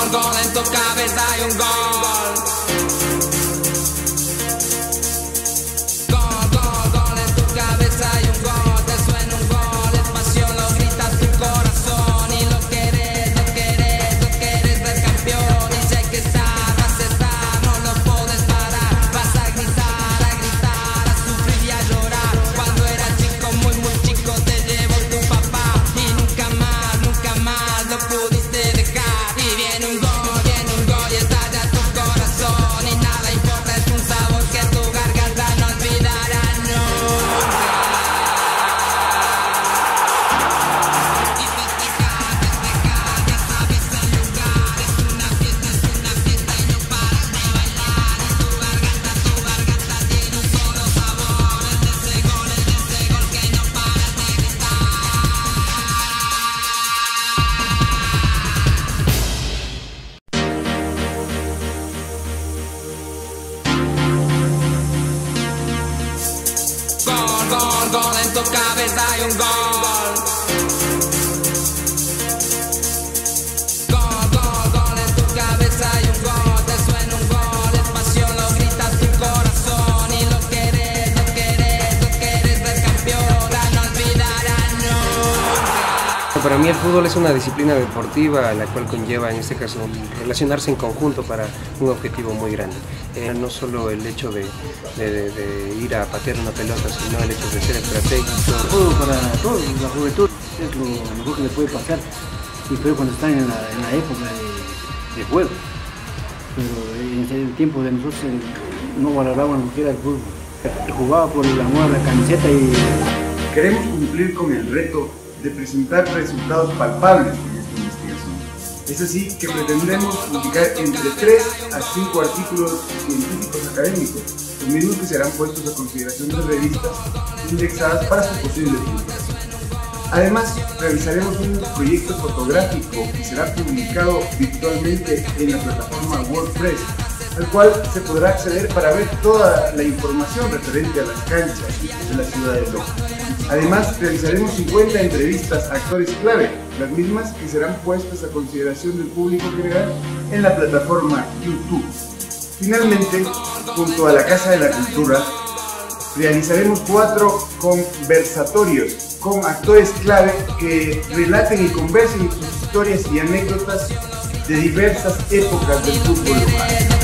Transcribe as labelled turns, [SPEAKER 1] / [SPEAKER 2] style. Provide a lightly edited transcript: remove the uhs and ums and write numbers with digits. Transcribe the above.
[SPEAKER 1] gol, en tu cabeza hay un gol. Gol, gol, gol, en tu cabeza hay un gol. Te suena un gol, es pasión, lo grita tu corazón. Y lo querés ver campeón. Y sé que vas a estar, no lo puedes parar. Vas a gritar, a sufrir y a llorar. Cuando eras chico, muy chico, te llevó tu papá. Y nunca más lo pudiste dejar. Y viene un gol y estalla tu corazón. Y nada importa, es un sabor que tu garganta no olvidará nunca. Y festejar, ya sabes el lugar. Es una fiesta y no paras de bailar. Y tu garganta tiene un solo sabor. El de ese gol que no paras de gritar. Gol, gol, gol, en tu cabeza hay un gol. Gol, gol, gol, en tu cabeza hay un gol. Te suena un gol, es pasión, lo grita tu corazón. Y lo querés ver campeón. No olvidarás nunca.
[SPEAKER 2] Para mí el fútbol es una disciplina deportiva la cual conlleva, en este caso, relacionarse en conjunto para un objetivo muy grande. No solo el hecho de ir a patear una pelota, sino el hecho de ser estratégico.
[SPEAKER 3] El fútbol para todos, la juventud, es lo mejor que le puede pasar, y peor cuando están en la época de juego. Pero en el tiempo de nosotros no valoraban lo que era el fútbol. Jugaba por el amor a la camiseta y...
[SPEAKER 4] Queremos cumplir con el reto de presentar resultados palpables en esta investigación. Es así que pretendemos publicar entre 3 a 5 artículos científicos académicos, los mismos que serán puestos a consideración de revistas indexadas para su posible publicación. Además, realizaremos un proyecto fotográfico que será publicado virtualmente en la plataforma WordPress, al cual se podrá acceder para ver toda la información referente a las canchas de la ciudad de Loja. Además, realizaremos 50 entrevistas a actores clave, las mismas que serán puestas a consideración del público general en la plataforma YouTube. Finalmente, junto a la Casa de la Cultura, realizaremos 4 conversatorios con actores clave que relaten y conversen sus historias y anécdotas de diversas épocas del fútbol local.